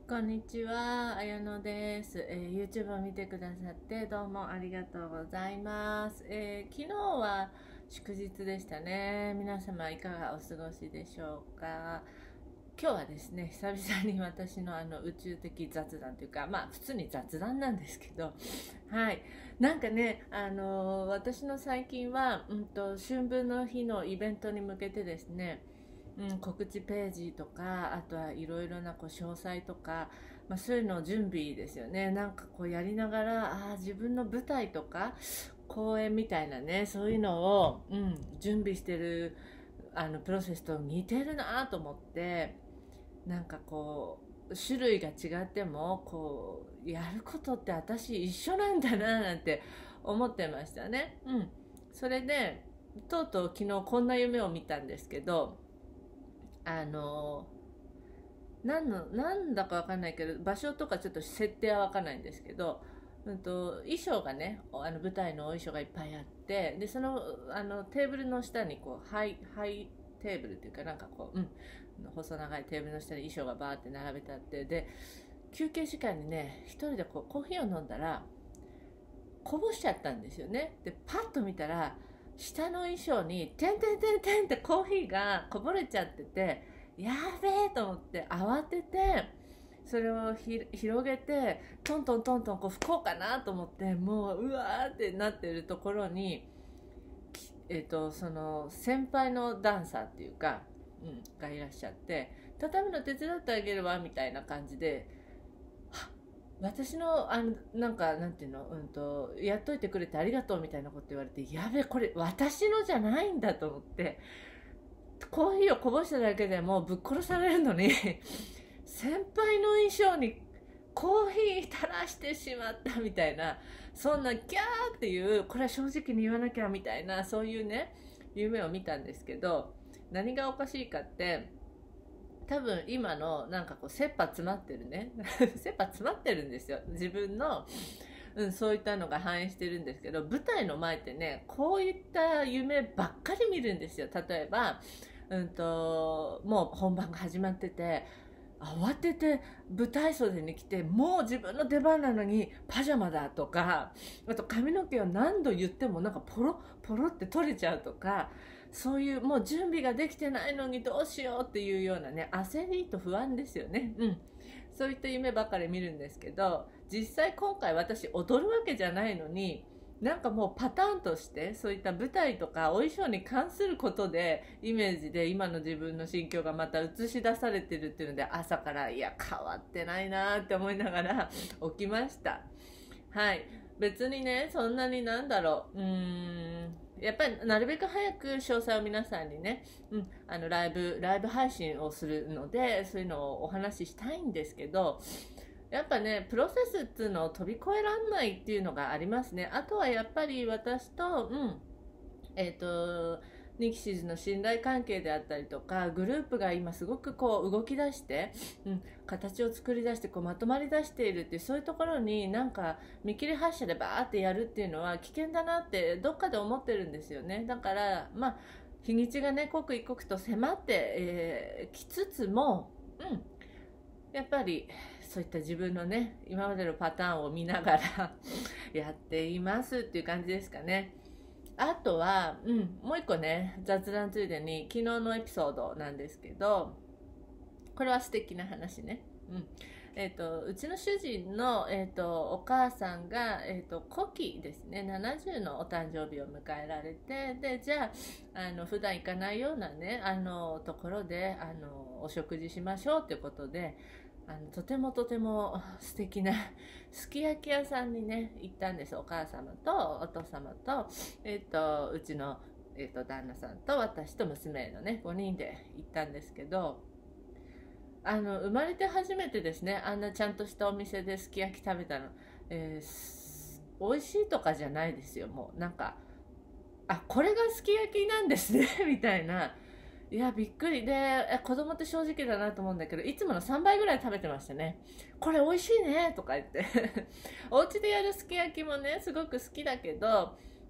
こんにちは、あやのです。YouTube を見てくださってどうもありがとうございます。昨日は祝日でしたね。皆様いかがお過ごしでしょうか。今日はですね、久々に私の宇宙的雑談というか、まあ普通に雑談なんですけど、はい。なんかね、私の最近は、春分の日のイベントに向けてですね、告知ページとか、あとはいろいろな詳細とか、そういうのを準備ですよね。なんかやりながら、自分の舞台とか公演みたいなね、そういうのを、準備してるプロセスと似てるなと思って、なんか種類が違ってもやることって私一緒なんだななんて思ってましたね。それでとうとう昨日こんな夢を見たんですけど、あのなんだかわかんないけど、場所とかちょっと設定はわかんないんですけど、衣装がね、舞台のお衣装がいっぱいあって、でそのテーブルの下にハイテーブルっていうか、なんか細長いテーブルの下に衣装がバーって並べてあって、で休憩時間にね、一人でコーヒーを飲んだらこぼしちゃったんですよね。でパッと見たら、下の衣装にてんてんてんてんってコーヒーがこぼれちゃってて、やべえと思って慌てて、それを広げてトントントントン拭こうかなと思って、もううわーってなってるところに、その先輩のダンサーっていうか、がいらっしゃって、畳むの手伝ってあげるわみたいな感じで、私のなんかなんていうの、やっといてくれてありがとうみたいなこと言われて、やべえこれ私のじゃないんだと思って、コーヒーをこぼしただけでもうぶっ殺されるのに先輩の衣装にコーヒー垂らしてしまったみたいな、そんなキャーっていう、これは正直に言わなきゃみたいな、そういうね夢を見たんですけど、何がおかしいかって、多分今のなんか切羽詰まってるね切羽詰まってるんですよ、自分の。そういったのが反映してるんですけど、舞台の前ってね、こういった夢ばっかり見るんですよ。例えば、もう本番が始まってて、慌てて舞台袖に来て、もう自分の出番なのにパジャマだとか、あと髪の毛を何度言ってもなんかポロポロって取れちゃうとか、そういうもう準備ができてないのにどうしようっていうようなね、焦りと不安ですよね。そういった夢ばかり見るんですけど、実際今回私踊るわけじゃないのに、なんかもうパターンとしてそういった舞台とかお衣装に関することでイメージで今の自分の心境がまた映し出されてるっていうので、朝からいや変わってないなって思いながら起きました。はい。別にね、そんなになんだろう、やっぱりなるべく早く詳細を皆さんにね、ライブ配信をするので、そういうのをお話ししたいんですけど、やっぱね、プロセスっていうのを飛び越えらんないっていうのがありますね。あとはやっぱり私と、ニキシズの信頼関係であったりとか、グループが今すごく動き出して、形を作り出してまとまり出しているっていう、そういうところになんか見切り発車でバーってやるっていうのは危険だなってどっかで思ってるんですよね。だから日にちがね刻一刻と迫ってきつつも、やっぱりそういった自分のね今までのパターンを見ながらやっていますっていう感じですかね。あとは、もう一個ね、雑談ついでに昨日のエピソードなんですけど、これは素敵な話ね。うちの主人の、お母さんが、古希ですね、70のお誕生日を迎えられて、でじゃあ普段行かないようなねところでお食事しましょうということで、とてもとても素敵なすき焼き屋さんにね行ったんです。お母様とお父様と、うちの、旦那さんと私と娘のね5人で行ったんですけど、生まれて初めてですね、あんなちゃんとしたお店ですき焼き食べたの。美味しいとかじゃないですよ。もうなんか、これがすき焼きなんですねみたいな。いやびっくりで、子供って正直だなと思うんだけど、いつもの3倍ぐらい食べてましたね。これ美味しいねとか言ってお家でやるすき焼きもねすごく好きだけど、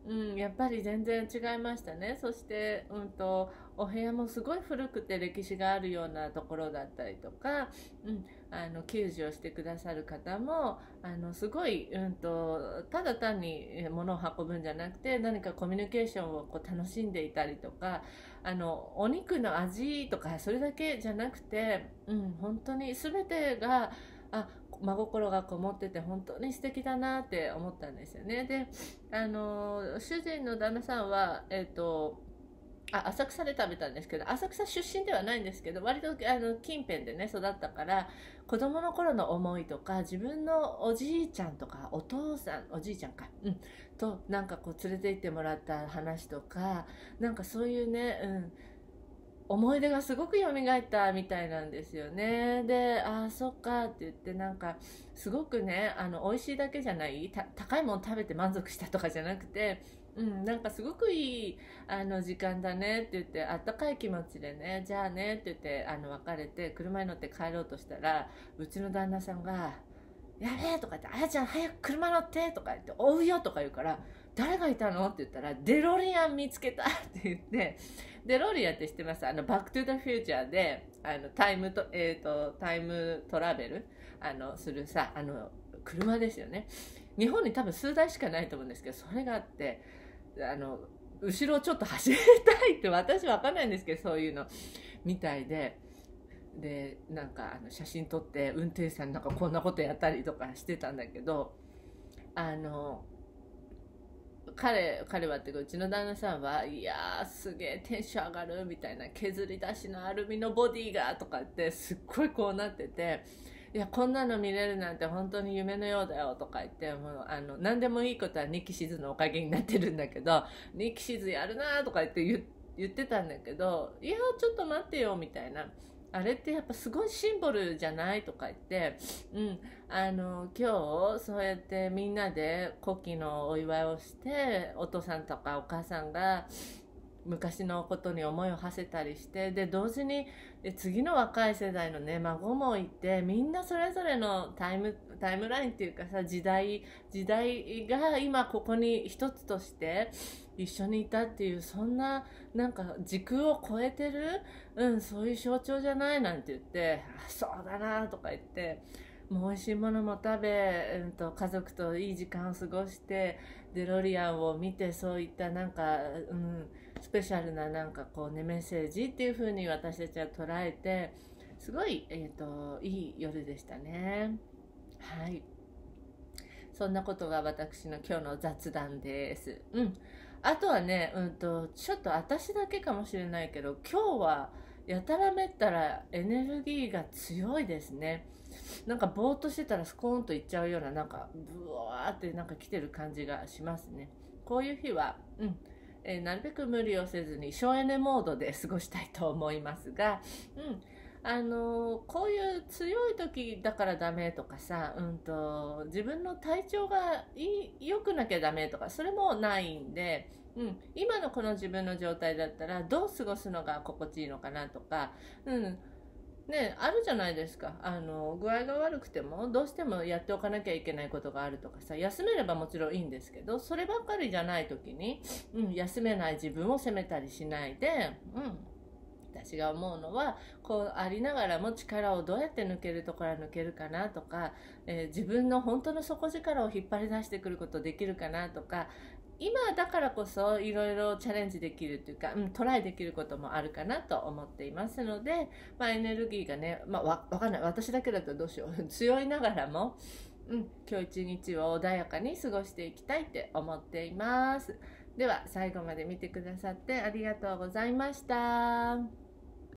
やっぱり全然違いましたね。そして、お部屋もすごい古くて歴史があるようなところだったりとか、給仕をしてくださる方もすごい、ただ単に物を運ぶんじゃなくて、何かコミュニケーションをこう楽しんでいたりとか、お肉の味とかそれだけじゃなくて、本当に全てが真心がこもってて本当に素敵だなって思ったんですよね。で、主人の旦那さんは、浅草で食べたんですけど、浅草出身ではないんですけど、割と近辺でね育ったから、子供の頃の思いとか、自分のおじいちゃんとかお父さん、おじいちゃんか、となんかこう連れて行ってもらった話とか、なんかそういうね、思い出がすごく蘇ったみたいなんですよね。で、そっかって言って、なんかすごくね、美味しいだけじゃない、高いもの食べて満足したとかじゃなくて、なんかすごくいい時間だねって言って、あったかい気持ちでね、じゃあねって言って別れて車に乗って帰ろうとしたら、うちの旦那さんが「やべえ」とか言って「あやちゃん早く車乗って」とか言って「追うよ」とか言うから、誰がいたのって言ったら、デロリアン見つけたって言って、デロリアンって知ってます？バックトゥザフューチャーでタイムトラベルするさ、車ですよね。日本に多分数台しかないと思うんですけど、それがあって、後ろをちょっと走りたいって、私わかんないんですけど、そういうのみたいで。で、なんか写真撮って運転手さんになんかこんなことやったりとかしてたんだけど、彼はっていうか、うちの旦那さんは「いやーすげえテンション上がる」みたいな、削り出しのアルミのボディがとかってすっごいこうなってて、いやこんなの見れるなんて本当に夢のようだよとか言って、もう何でもいいことはニキシズのおかげになってるんだけど、ニキシズやるなとか言ってたんだけど、いやちょっと待ってよみたいな、あれってやっぱすごいシンボルじゃないとか言って、今日そうやってみんなで古希のお祝いをして、お父さんとかお母さんが昔のことに思いを馳せたりして、で同時に次の若い世代のね孫もいて、みんなそれぞれのタイムラインっていうかさ、時代が今ここに一つとして一緒にいたっていう、そんななんか時空を超えてる、そういう象徴じゃないなんて言って、そうだなとか言って、もう美味しいものも食べ、家族といい時間を過ごして、デロリアンを見て、そういったなんか、スペシャルななんかこうね、メッセージっていう風に私たちは捉えて、すごい、いい夜でしたね。はい。そんなことが私の今日の雑談です。あとはね、ちょっと私だけかもしれないけど、今日はやたらめったらエネルギーが強いですね。なんかぼーっとしてたらスコーンといっちゃうような、なんかブワーってなんか来てる感じがしますね。こういう日は、なるべく無理をせずに省エネモードで過ごしたいと思いますが、こういう強い時だからダメとかさ、自分の体調が良くなきゃダメとか、それもないんで、今のこの自分の状態だったらどう過ごすのが心地いいのかなとか、ね、あるじゃないですか。具合が悪くてもどうしてもやっておかなきゃいけないことがあるとかさ、休めればもちろんいいんですけど、そればっかりじゃない時に、休めない自分を責めたりしないで、私が思うのは、こうありながらも力をどうやって抜けるところから抜けるかなとか、自分の本当の底力を引っ張り出してくることできるかなとか、今だからこそいろいろチャレンジできるというか、トライできることもあるかなと思っていますので、エネルギーがね、わかんない、私だけだとどうしよう強いながらも、今日一日を穏やかに過ごしていきたいって思っています。では最後まで見てくださってありがとうございました。